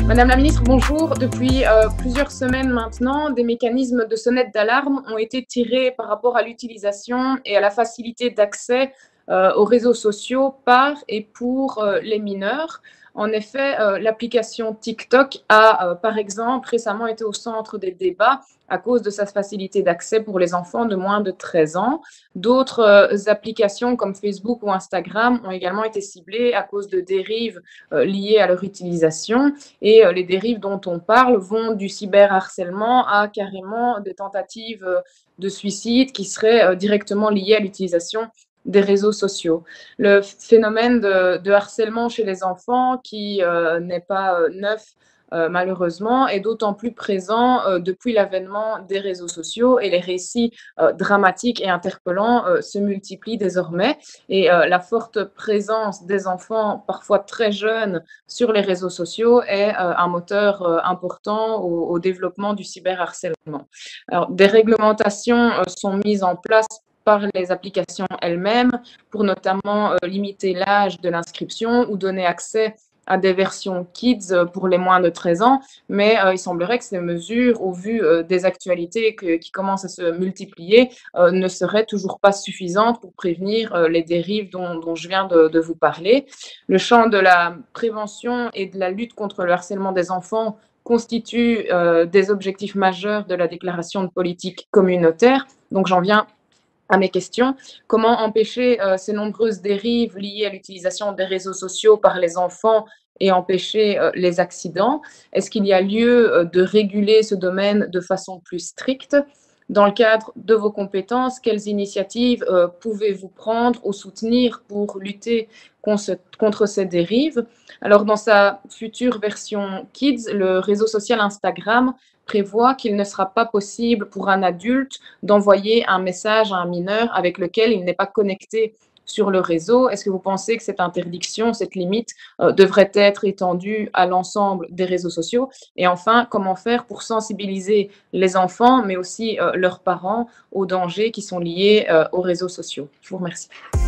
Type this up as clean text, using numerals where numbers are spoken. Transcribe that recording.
Madame la ministre, bonjour. Depuis plusieurs semaines maintenant, des mécanismes de sonnette d'alarme ont été tirés par rapport à l'utilisation et à la facilité d'accès aux réseaux sociaux par et pour les mineurs. En effet, l'application TikTok a, par exemple, récemment été au centre des débats à cause de sa facilité d'accès pour les enfants de moins de 13 ans. D'autres applications comme Facebook ou Instagram ont également été ciblées à cause de dérives liées à leur utilisation. Et les dérives dont on parle vont du cyberharcèlement à carrément des tentatives de suicide qui seraient directement liées à l'utilisation des réseaux sociaux. Le phénomène de harcèlement chez les enfants, qui n'est pas neuf malheureusement, est d'autant plus présent depuis l'avènement des réseaux sociaux, et les récits dramatiques et interpellants se multiplient désormais. Et la forte présence des enfants, parfois très jeunes, sur les réseaux sociaux est un moteur important au développement du cyberharcèlement. Alors, des réglementations sont mises en place par les applications elles-mêmes pour notamment limiter l'âge de l'inscription ou donner accès à des versions kids pour les moins de 13 ans, mais il semblerait que ces mesures, au vu des actualités qui commencent à se multiplier, ne seraient toujours pas suffisantes pour prévenir les dérives dont je viens de vous parler. Le champ de la prévention et de la lutte contre le harcèlement des enfants constitue des objectifs majeurs de la déclaration de politique communautaire. Donc j'en viens à mes questions. Comment empêcher ces nombreuses dérives liées à l'utilisation des réseaux sociaux par les enfants et empêcher les accidents? Est-ce qu'il y a lieu de réguler ce domaine de façon plus stricte? Dans le cadre de vos compétences, quelles initiatives pouvez-vous prendre ou soutenir pour lutter contre ces dérives? Alors, dans sa future version Kids, le réseau social Instagram prévoit qu'il ne sera pas possible pour un adulte d'envoyer un message à un mineur avec lequel il n'est pas connecté sur le réseau. Est-ce que vous pensez que cette interdiction, cette limite, devrait être étendue à l'ensemble des réseaux sociaux? Et enfin, comment faire pour sensibiliser les enfants, mais aussi leurs parents, aux dangers qui sont liés aux réseaux sociaux? Je vous remercie.